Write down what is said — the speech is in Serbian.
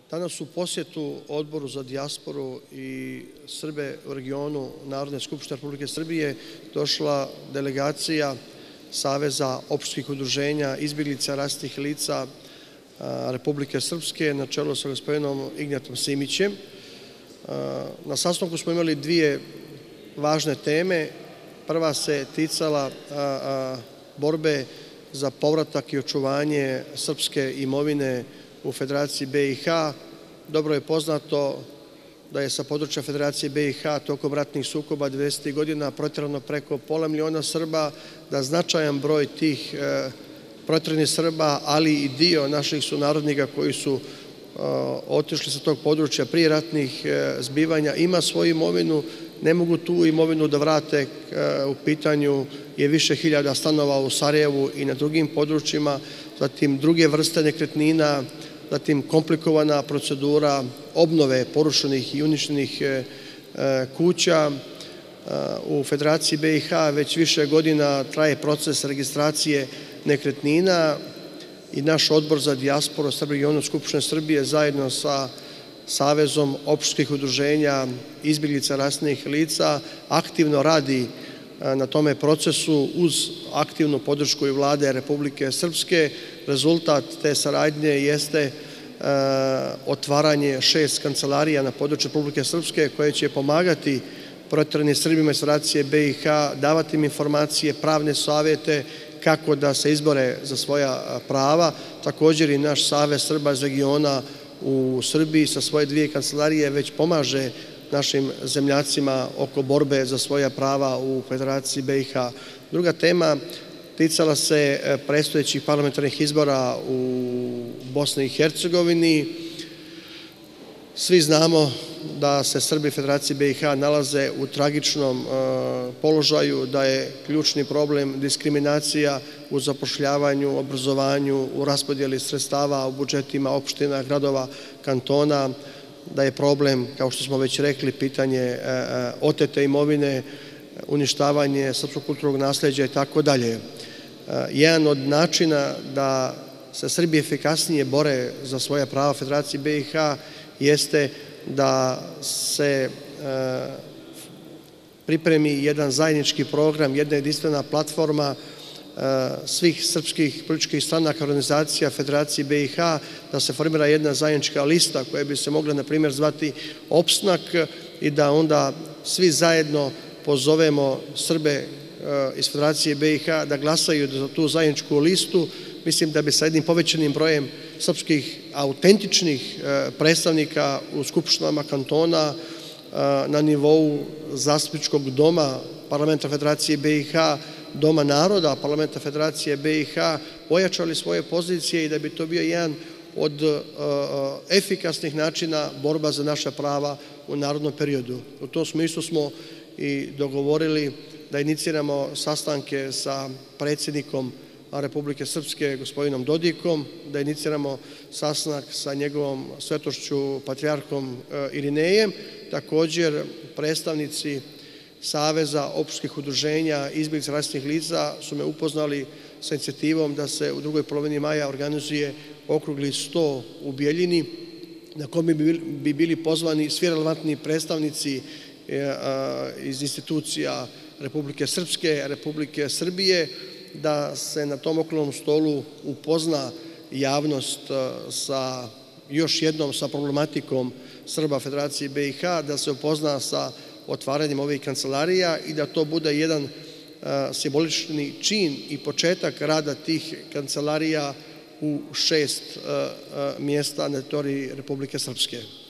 Danas u posjetu Odboru za dijasporu i Srbe u regionu Narodne skupštine Republike Srbije došla delegacija Saveza opštinskih udruženja izbjeglica rasnih lica Republike Srpske na čelu sa gospodinom Ignatom Simićem. Na sastanku smo imali dvije važne teme. Prva se ticala borbe za povratak i očuvanje srpske imovine u Federaciji BiH. Dobro je poznato da je sa područja Federacije BiH tokom ratnih sukoba 90. godina protjerano preko pola miliona Srba, da značajan broj tih protjeranih Srba, ali i dio naših sunarodnika koji su otišli sa tog područja prije ratnih zbivanja ima svoju imovinu, ne mogu tu imovinu da vrate. U pitanju je više hiljada stanova u Sarajevu i na drugim područjima, zatim druge vrste nekretnina, zatim komplikovana procedura obnove porušenih i uništenih kuća. U Federaciji BiH već više godina traje proces registracije nekretnina i naš Odbor za dijasporu Srbije i regionu Skupštine Srbije zajedno sa Savezom opštinskih udruženja izbjeglica rasnih lica aktivno radi na tome procesu uz aktivnu podršku i Vlade Republike Srpske. Rezultat te saradnje jeste otvaranje 6 kancelarija na području Republike Srpske koje će pomagati protjeranim Srbima iz Federacije BiH, davati im informacije, pravne savjete kako da se izbore za svoja prava. Također i naš Savez Srba iz regiona u Srbiji sa svoje dvije kancelarije već pomaže našim zemljacima oko borbe za svoja prava u Federaciji BiH. Druga tema ticala se predstojećih parlamentarnih izbora u Bosni i Hercegovini. Svi znamo da se Srbi Federacije BiH nalaze u tragičnom položaju, da je ključni problem diskriminacija u zapošljavanju, obrazovanju, u raspodjeli sredstava u budžetima opština, gradova, kantona, da je problem, kao što smo već rekli, pitanje otete imovine, uništavanje srpskog kulturnog nasleđa i tako dalje. Jedan od načina da se Srbi efikasnije bore za svoja prava Federacije BiH jeste da se pripremi jedan zajednički program, jedna jedinstvena platforma svih srpskih političkih stranaka, organizacija Federacije BiH, da se formira jedna zajednička lista koja bi se mogla, na primjer, zvati Opstanak i da onda svi zajedno pozovemo Srbe iz Federacije BiH da glasaju za tu zajedničku listu. Mislim da bi sa jednim povećanim brojem srpskih autentičnih predstavnika u skupštinama kantona na nivou zastupničkog doma Parlamenta Federacije BiH, Doma naroda Parlamenta Federacije BiH ojačali svoje pozicije i da bi to bio jedan od efikasnih načina borba za naša prava u narodnom periodu. U tom smislu smo i dogovorili da iniciramo sastanke sa predsjednikom Republike Srpske, gospodinom Dodikom, da iniciramo sastanak sa njegovom svetošću patrijarhom Irinejem. Također, predstavnici Saveza opštinskih udruženja izbjeglica rasnih lica su me upoznali sa inicijativom da se u drugoj polovini maja organizuje okrugli sto u Bijeljini, na kome bi bili pozvani svi relevantni predstavnici iz institucija Republike Srpske, Republike Srbije, da se na tom okruglom stolu upozna javnost sa još jednom sa problematikom Srba Federacije BiH, da se upozna sa otvaranjem ovih kancelarija i da to bude jedan simbolični čin i početak rada tih kancelarija u 6 mjesta na teritoriji Republike Srpske.